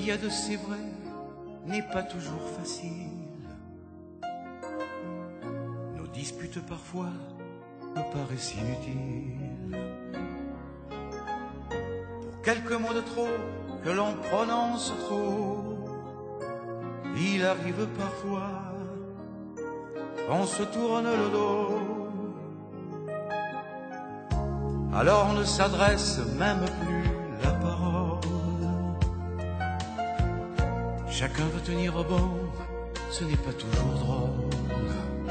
qu'il y a de c'est vrai n'est pas toujours facile. Nos disputes parfois me paraissent inutiles. Pour quelques mots de trop que l'on prononce trop, il arrive parfois qu'on se tourne le dos. Alors on ne s'adresse même plus la parole. Chacun veut tenir bon, ce n'est pas toujours drôle.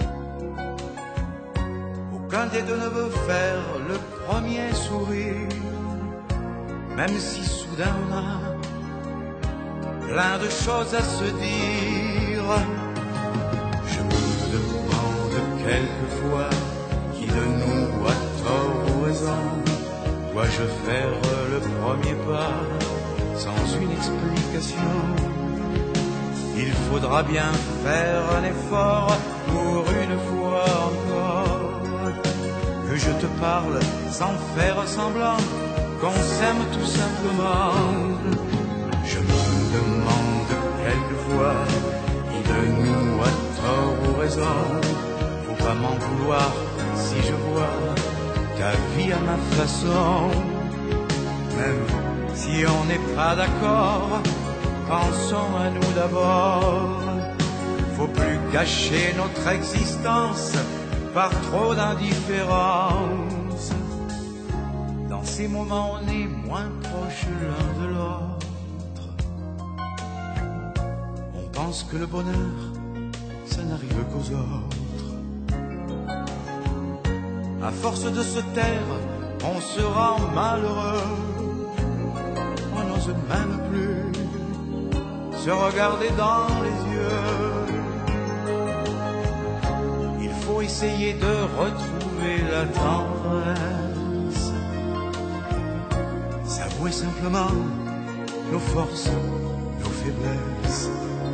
Aucun des deux ne veut faire le premier sourire, même si soudain on a plein de choses à se dire. Je me demande quelquefois qui de nous a tort ou raison. Dois-je faire le premier pas sans une explication? Il faudra bien faire un effort pour une fois encore, que je te parle sans faire semblant qu'on s'aime tout simplement. Je me demande quelquefois qui de nous a tort ou raison. Faut pas m'en vouloir si je vois ta vie à ma façon. Même si on n'est pas d'accord, pensons à nous d'abord. Faut plus gâcher notre existence par trop d'indifférence. Dans ces moments on est moins proches l'un de l'autre. On pense que le bonheur, ça n'arrive qu'aux autres. À force de se taire, on se rend malheureux. On n'ose même plus se regarder dans les yeux. Il faut essayer de retrouver la tendresse, s'avouer simplement nos forces, nos faiblesses.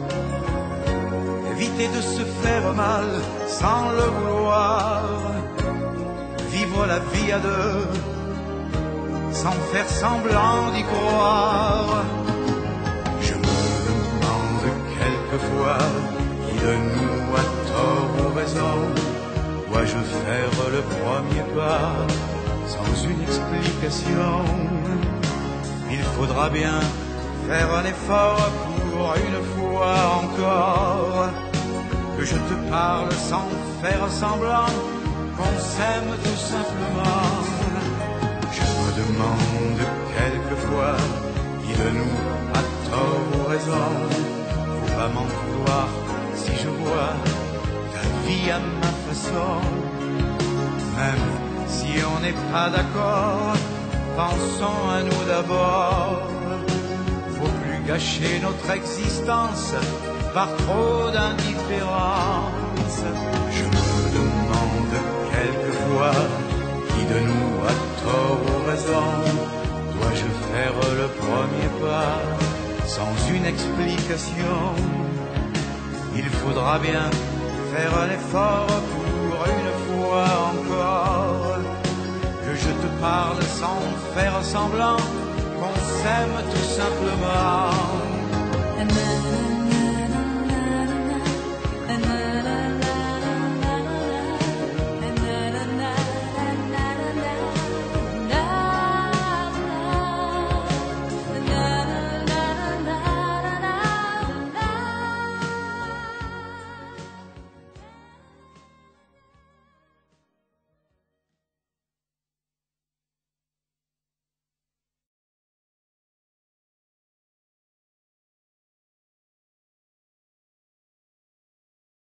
Éviter de se faire mal sans le vouloir. Vivre la vie à deux sans faire semblant d'y croire. Je me demande quelquefois qui de nous a tort ou raison. Dois-je faire le premier pas sans une explication? Il faudra bien faire un effort pour une fois encore, que je te parle sans faire semblant qu'on s'aime tout simplement. Je me demande quelquefois qui de nous a tort ou raison. Faut pas m'en vouloir si je vois ta vie à ma façon. Même si on n'est pas d'accord, pensons à nous d'abord. Faut plus gâcher notre existence par trop d'indifférence. Je me demande quelquefois qui de nous a tort ou raison. Dois-je faire le premier pas sans une explication? Il faudra bien faire un effort pour une fois encore, que je te parle sans faire semblant qu'on s'aime tout simplement.